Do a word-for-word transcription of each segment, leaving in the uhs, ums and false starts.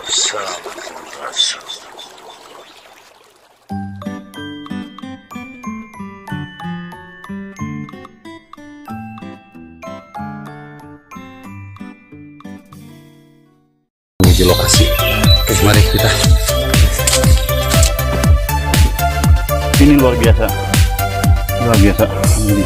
Sampurasun. Menuju lokasi. Oke, mari kita. Ini luar biasa, luar biasa. Ini.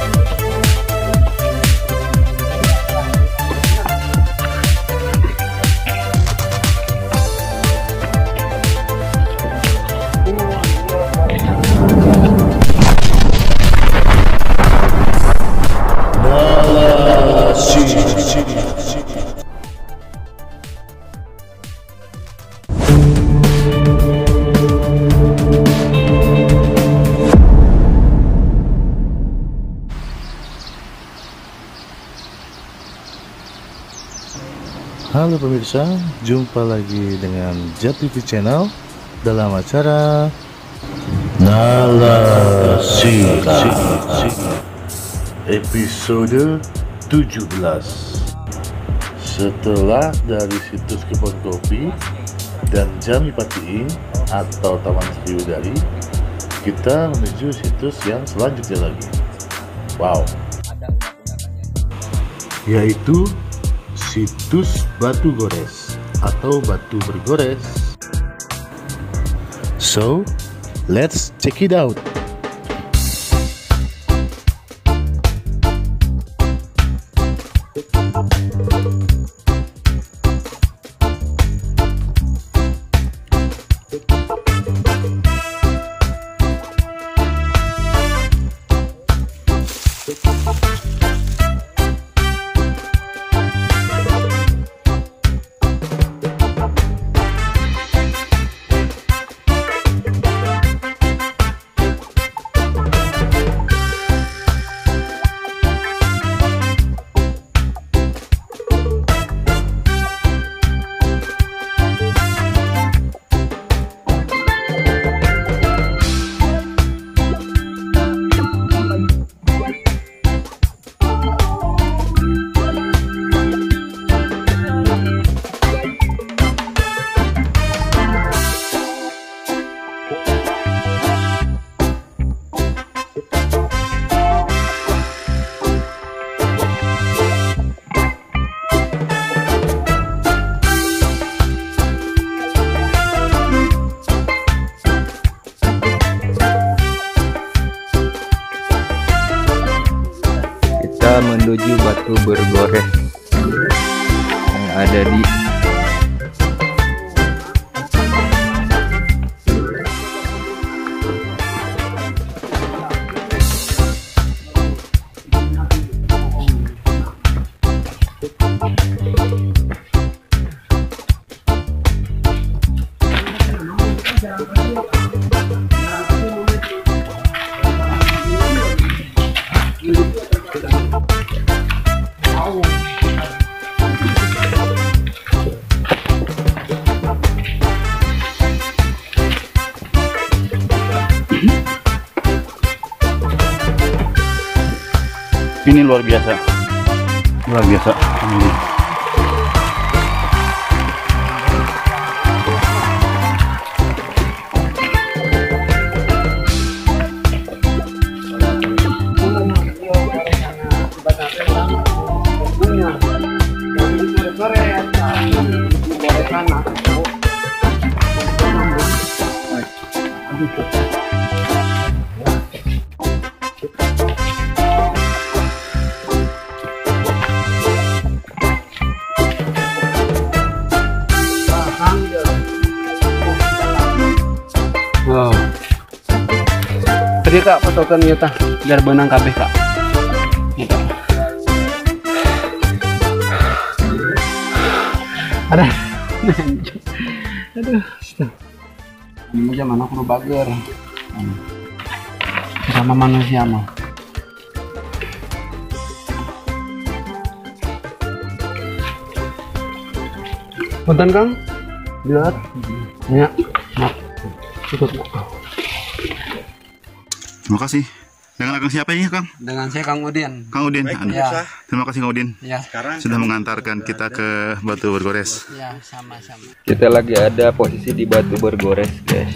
Halo pemirsa, jumpa lagi dengan Jat T V Channel dalam acara Nalasika episode tujuh belas. Setelah dari situs Kebun Kopi dan Jami Patiin atau Taman Sriwidari, kita menuju situs yang selanjutnya lagi. Wow, yaitu situs Batu Gores atau Batu Bergores. So, let's check it out. Menuju Batu Bergores yang ada di Ini luar biasa, luar biasa. Ini. wow. Tadi kak fotokan ya tah biar benang kabeh kak. Gitu. Ada. Aduh. Ini aja mana kudu bager. Sama manusia mah. Punten Kang. Lihat. Ya. Mak. Cukup. Terima kasih. Dengan Kang siapa ini, Kang? Dengan saya Kang Udin. Kang Udin. Baik, Anu. Ya. Terima kasih Kang Udin Ya, sudah mengantarkan kita ke Batu Bergores. ya sama-sama. Kita lagi ada posisi di Batu Bergores, guys.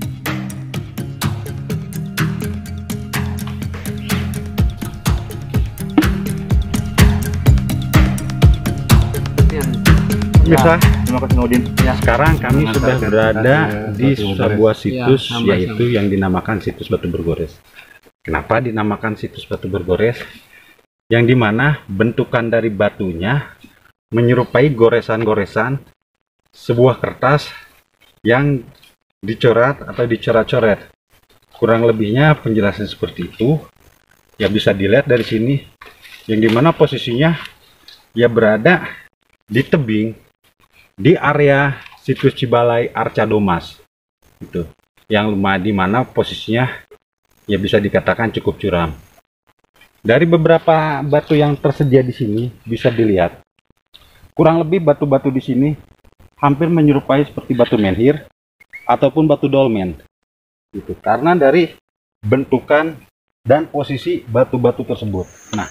Bisa, terima kasih Kang Udin. Ya. Sekarang kami Mengantar sudah ke berada Batu di Bergores. sebuah situs, Ya, sama-sama. yaitu yang dinamakan situs Batu Bergores. Kenapa dinamakan situs Batu Bergores? Yang dimana bentukan dari batunya menyerupai goresan-goresan sebuah kertas yang dicoret atau dicoret-coret. Kurang lebihnya penjelasan seperti itu. Ya bisa dilihat dari sini, yang dimana posisinya ya berada di tebing di area situs Cibalai Arca Domas, itu yang lumah, di mana posisinya ya bisa dikatakan cukup curam. Dari beberapa batu yang tersedia di sini bisa dilihat, kurang lebih batu-batu di sini hampir menyerupai seperti batu menhir ataupun batu dolmen, gitu. Karena dari bentukan dan posisi batu-batu tersebut. Nah,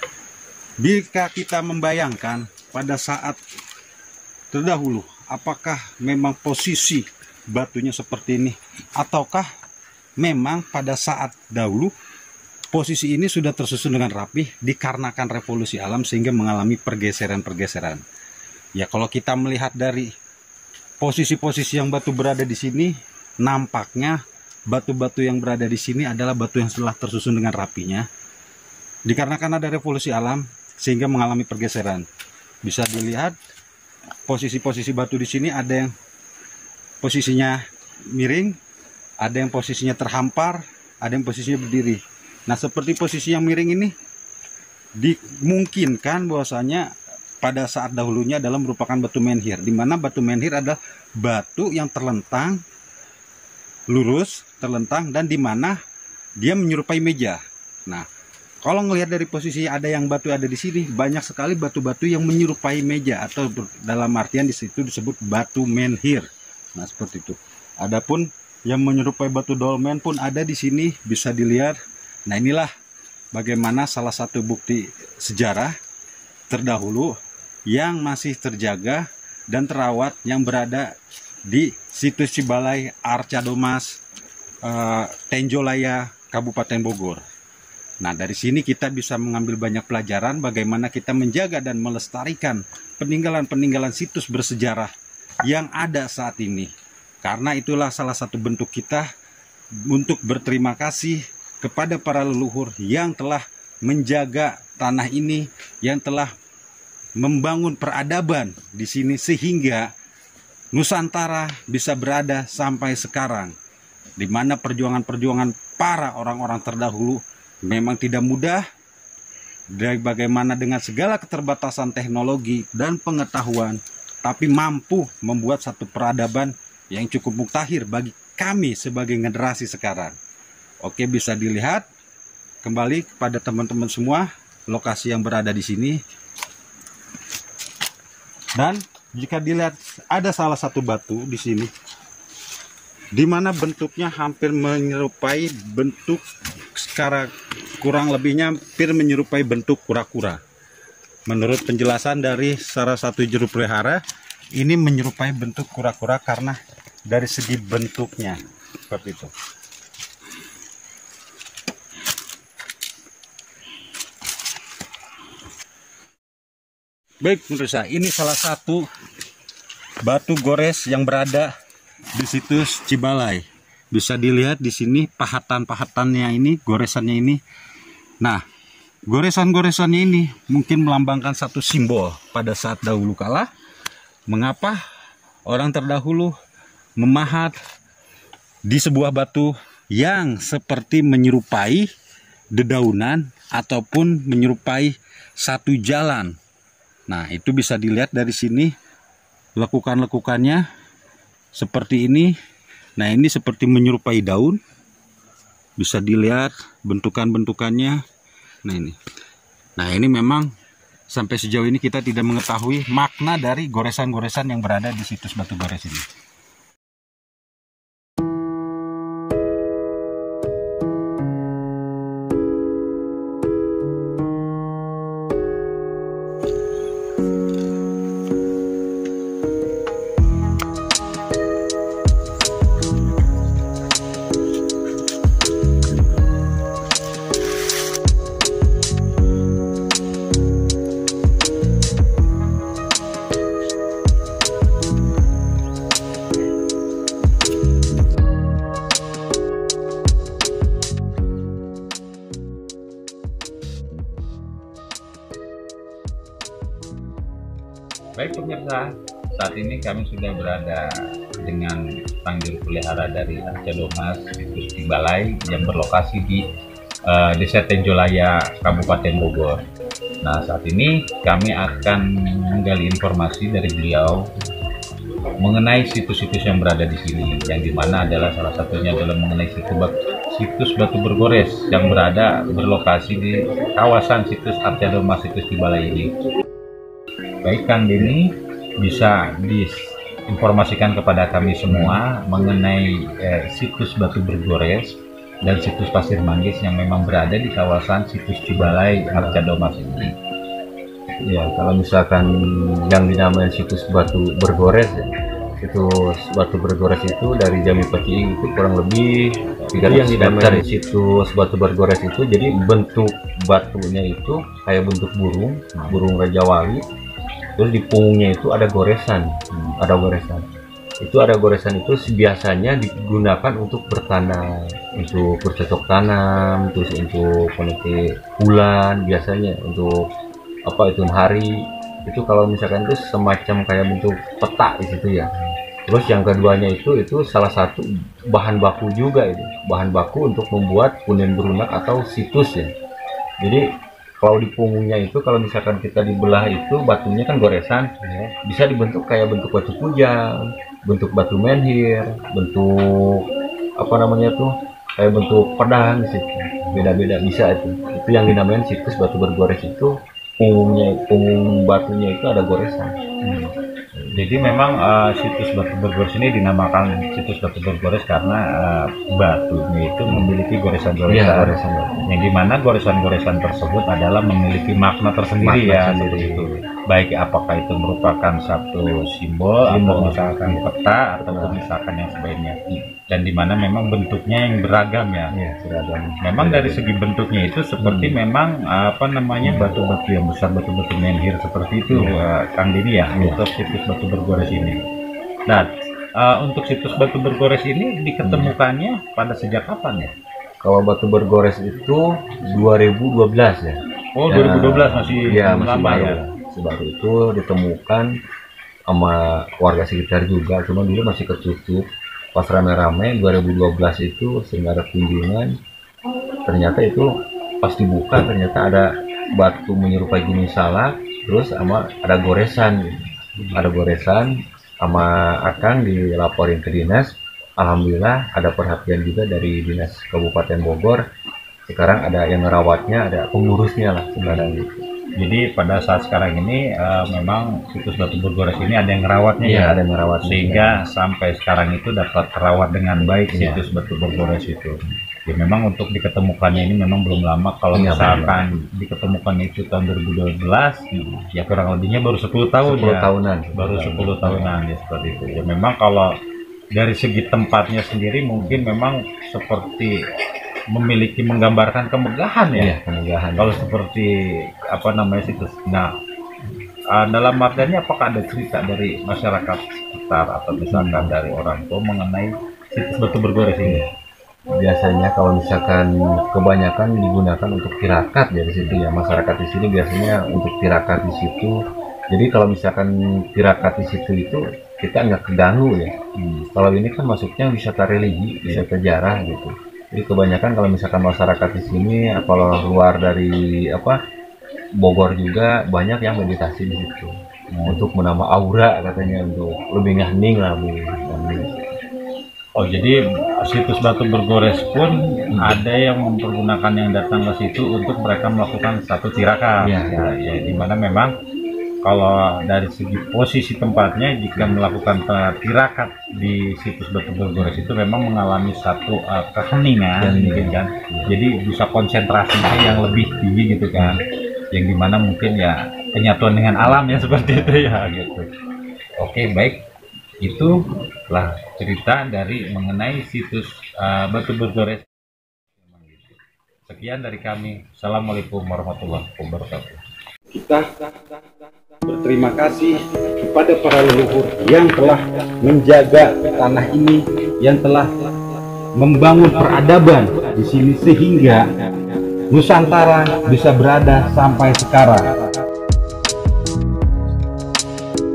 jika kita membayangkan pada saat terdahulu, apakah memang posisi batunya seperti ini, ataukah memang pada saat dahulu posisi ini sudah tersusun dengan rapi dikarenakan revolusi alam sehingga mengalami pergeseran-pergeseran. Ya, kalau kita melihat dari posisi-posisi yang batu berada di sini, nampaknya batu-batu yang berada di sini adalah batu yang telah tersusun dengan rapinya dikarenakan ada revolusi alam sehingga mengalami pergeseran. Bisa dilihat posisi-posisi batu di sini, ada yang posisinya miring, ada yang posisinya terhampar, ada yang posisinya berdiri. Nah, seperti posisi yang miring ini dimungkinkan bahwasanya pada saat dahulunya adalah merupakan batu menhir, di mana batu menhir adalah batu yang terlentang lurus, terlentang, dan di mana dia menyerupai meja. Nah, kalau ngelihat dari posisi ada yang batu ada di sini, banyak sekali batu-batu yang menyerupai meja, atau dalam artian di situ disebut batu menhir. Nah, seperti itu. Adapun yang menyerupai batu dolmen pun ada di sini, bisa dilihat. Nah, inilah bagaimana salah satu bukti sejarah terdahulu yang masih terjaga dan terawat yang berada di situs Cibalai Arca Domas, uh, Tenjolaya, Kabupaten Bogor. Nah, dari sini kita bisa mengambil banyak pelajaran bagaimana kita menjaga dan melestarikan peninggalan-peninggalan situs bersejarah yang ada saat ini. Karena itulah salah satu bentuk kita untuk berterima kasih kepada para leluhur yang telah menjaga tanah ini, yang telah membangun peradaban di sini sehingga Nusantara bisa berada sampai sekarang, di mana perjuangan-perjuangan para orang-orang terdahulu memang tidak mudah, dari bagaimana dengan segala keterbatasan teknologi dan pengetahuan, tapi mampu membuat satu peradaban yang cukup mutakhir bagi kami sebagai generasi sekarang. Oke, bisa dilihat kembali kepada teman-teman semua lokasi yang berada di sini. Dan jika dilihat ada salah satu batu di sini, di mana bentuknya hampir menyerupai bentuk secara kurang lebihnya hampir menyerupai bentuk kura-kura. Menurut penjelasan dari salah satu juru pelihara, ini menyerupai bentuk kura-kura karena dari segi bentuknya seperti itu. Baik, pemirsa, ini salah satu batu gores yang berada di situs Cibalai. Bisa dilihat di sini pahatan-pahatannya ini, goresannya ini. Nah, goresan-goresannya ini mungkin melambangkan satu simbol pada saat dahulu kala. Mengapa orang terdahulu memahat di sebuah batu yang seperti menyerupai dedaunan ataupun menyerupai satu jalan. Nah, itu bisa dilihat dari sini lekukan-lekukannya seperti ini. Nah, ini seperti menyerupai daun. Bisa dilihat bentukan-bentukannya. Nah, ini. Nah, ini memang sampai sejauh ini kita tidak mengetahui makna dari goresan-goresan yang berada di situs batu gores ini. Baik pemirsa, saat ini kami sudah berada dengan sang juru pelihara dari Arcadomas situs di Balai yang berlokasi di uh, Desa Tenjolaya, Kabupaten Bogor. Nah, saat ini kami akan menggali informasi dari beliau mengenai situs-situs yang berada di sini, yang dimana adalah salah satunya adalah mengenai situs, situs Batu Bergores yang berada berlokasi di kawasan situs Arcadomas situs di Balai ini. Baik Kang Denny, bisa diinformasikan kepada kami semua mengenai eh, situs Batu Bergores dan situs Pasir Manggis yang memang berada di kawasan situs Cibalai Arcadomas ini. Ya, kalau misalkan yang dinamakan situs Batu Bergores ya, situs Batu Bergores itu dari Jambi Peciing itu kurang lebih tiga ratus meter. Situs Batu Bergores itu jadi bentuk batunya itu kayak bentuk burung, burung Raja Wali. Terus di punggungnya itu ada goresan, ada goresan. Itu ada goresan itu biasanya digunakan untuk bertanam, untuk bercocok tanam, terus untuk penetik bulan, biasanya untuk apa itu hari. Itu kalau misalkan itu semacam kayak bentuk peta di situ ya. Terus yang keduanya itu itu salah satu bahan baku juga, itu bahan baku untuk membuat punden berunak atau situs ya. Jadi kalau di punggungnya itu kalau misalkan kita dibelah itu batunya kan goresan ya, bisa dibentuk kayak bentuk batu kujang, bentuk batu menhir, bentuk apa namanya tuh kayak bentuk pedang sih, beda-beda bisa itu. Itu yang dinamakan situs Batu Bergores itu punggungnya, punggung batunya itu ada goresan. Hmm. Jadi memang uh, situs Batu Bergores ini dinamakan situs Batu Bergores karena uh, batunya itu memiliki goresan-goresan, ya, goresan, yang dimana goresan-goresan tersebut adalah memiliki makna tersendiri makna ya seperti itu. Baik apakah itu merupakan satu simbol, simbol atau misalkan peta atau misalkan yang sebagainya, dan dimana memang bentuknya yang beragam ya. Ya beragam. Memang dari segi bentuknya itu seperti hmm. memang apa namanya batu-batu yang besar, batu-batu menhir seperti itu ya. uh, Kang Denny ya, ya. Untuk situs Batu Bergores ini. Nah, uh, untuk situs Batu Bergores ini diketemukannya hmm. pada sejak kapan ya? Kalau Batu Bergores itu dua ribu dua belas ya. Oh, ya, dua ribu dua belas masih ya, masih lama baru. Ya. Sebab itu ditemukan sama warga sekitar juga, cuma dulu masih ketutup. Pas rame-rame dua ribu dua belas itu sehingga ada kunjungan, ternyata itu pas dibuka ternyata ada batu menyerupai gunung salak, terus sama ada goresan. Ada goresan sama akang dilaporin ke dinas. Alhamdulillah ada perhatian juga dari dinas Kabupaten Bogor. Sekarang ada yang merawatnya, ada pengurusnya lah sekarang gitu. Jadi pada saat sekarang ini uh, memang situs Batu Bergores ini ada yang merawatnya ya, ya, ada yang merawat sehingga ya. Sampai sekarang itu dapat terawat dengan baik ya. Situs Batu Bergores itu. Ya memang untuk diketemukannya ini memang belum lama. Kalau ya, misalkan benar. Diketemukan itu tahun dua ribu dua belas, hmm. ya kurang lebihnya baru sepuluh tahun sepuluh ya. tahunan. Baru sepuluh tahunan ya seperti itu. Ya memang kalau dari segi tempatnya sendiri mungkin memang seperti memiliki menggambarkan kemegahan ya, ya kemegahan. Kalau seperti apa namanya situs. Nah, uh, dalam artinya apakah ada cerita dari masyarakat sekitar atau misalkan dari orang tua mengenai situs Batu Bergores ini? Biasanya kalau misalkan kebanyakan digunakan untuk tirakat ya di situ ya, masyarakat di sini biasanya untuk tirakat di situ. Jadi kalau misalkan tirakat di situ itu kita nggak keganggu ya. Hmm. Kalau ini kan masuknya wisata religi, wisata sejarah gitu. Jadi kebanyakan kalau misalkan masyarakat di sini, kalau luar dari apa Bogor juga banyak yang meditasi di situ hmm. untuk menambah aura katanya, untuk lebih hening lah bu. Oh jadi situs Batu Bergores pun hmm. ada yang mempergunakan yang datang ke situ untuk mereka melakukan satu tirakat. Ya, ya, ya dimana memang kalau dari segi posisi tempatnya jika melakukan tirakat di situs Batu Bergores itu memang mengalami satu uh, keheningan mungkin kan, jadi bisa konsentrasinya yang lebih tinggi gitu kan, yang dimana mungkin ya penyatuan dengan alam ya seperti itu ya gitu. Oke baik, itulah cerita dari mengenai situs uh, Batu Bergores. Sekian dari kami. Assalamualaikum warahmatullahi wabarakatuh. Kita berterima kasih kepada para leluhur yang telah menjaga tanah ini, yang telah membangun peradaban di sini sehingga Nusantara bisa berada sampai sekarang.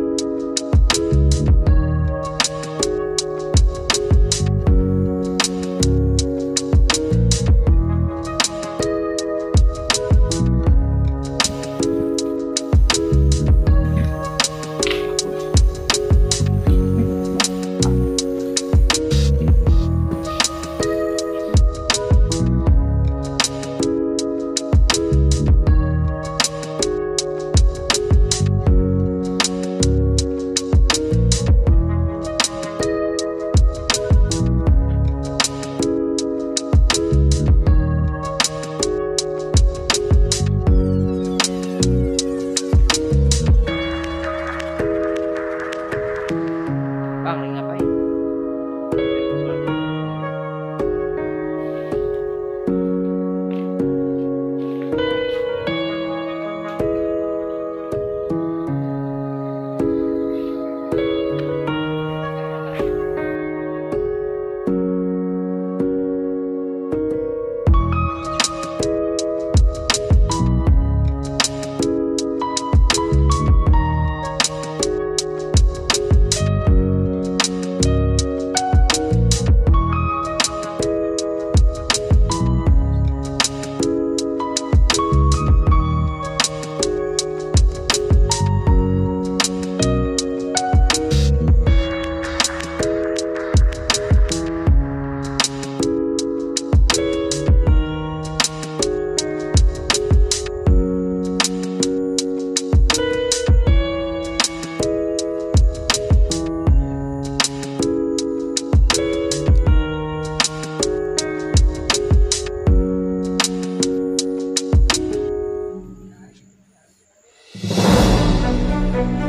Bye.